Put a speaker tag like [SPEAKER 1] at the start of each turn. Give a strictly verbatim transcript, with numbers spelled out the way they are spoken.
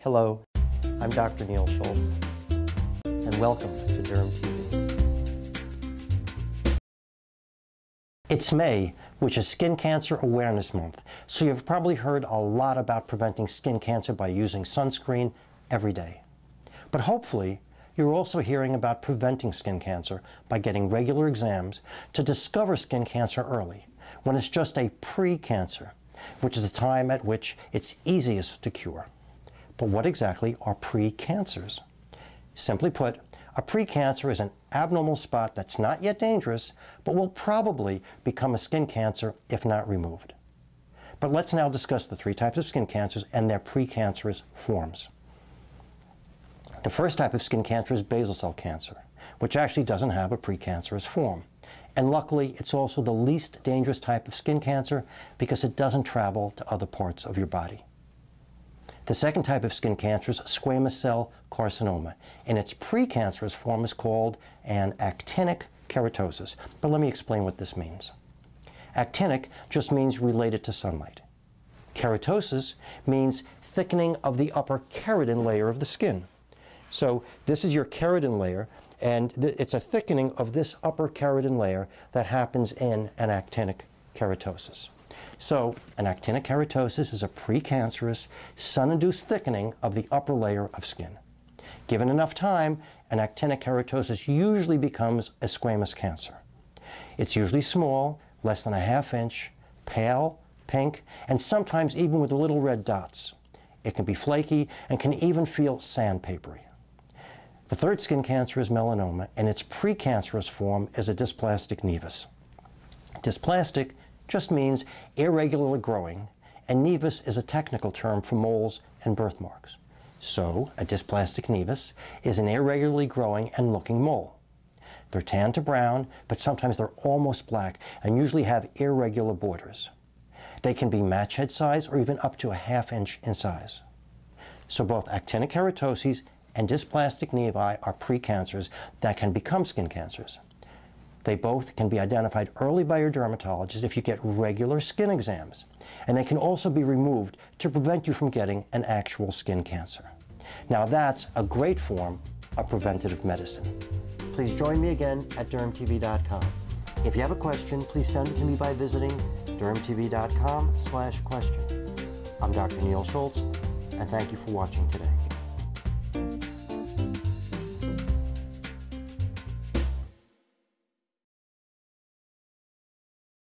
[SPEAKER 1] Hello, I'm Doctor Neil Schultz, and welcome to DermTV. It's May, which is Skin Cancer Awareness Month, so you've probably heard a lot about preventing skin cancer by using sunscreen every day. But hopefully, you're also hearing about preventing skin cancer by getting regular exams to discover skin cancer early, when it's just a pre-cancer, which is the time at which it's easiest to cure. But what exactly are pre-cancers? Simply put, a pre-cancer is an abnormal spot that's not yet dangerous, but will probably become a skin cancer if not removed. But let's now discuss the three types of skin cancers and their precancerous forms. The first type of skin cancer is basal cell cancer, which actually doesn't have a precancerous form. And luckily, it's also the least dangerous type of skin cancer because it doesn't travel to other parts of your body. The second type of skin cancer is squamous cell carcinoma, and its precancerous form is called an actinic keratosis. But let me explain what this means. Actinic just means related to sunlight. Keratosis means thickening of the upper keratin layer of the skin. So this is your keratin layer, and th it's a thickening of this upper keratin layer that happens in an actinic keratosis. So an actinic keratosis is a precancerous, sun-induced thickening of the upper layer of skin. Given enough time, an actinic keratosis usually becomes a squamous cancer. It's usually small, less than a half inch, pale, pink, and sometimes even with little red dots. It can be flaky and can even feel sandpapery. The third skin cancer is melanoma, and its precancerous form is a dysplastic nevus. Dysplastic just means irregularly growing, and nevus is a technical term for moles and birthmarks. So, a dysplastic nevus is an irregularly growing and looking mole. They're tan to brown, but sometimes they're almost black and usually have irregular borders. They can be match head size or even up to a half inch in size. So both actinic keratoses and dysplastic nevi are precancers that can become skin cancers. They both can be identified early by your dermatologist if you get regular skin exams, and they can also be removed to prevent you from getting an actual skin cancer. Now that's a great form of preventative medicine. Please join me again at derm T V dot com. If you have a question, please send it to me by visiting derm T V dot com slash question. I'm Doctor Neil Schultz, and thank you for watching today.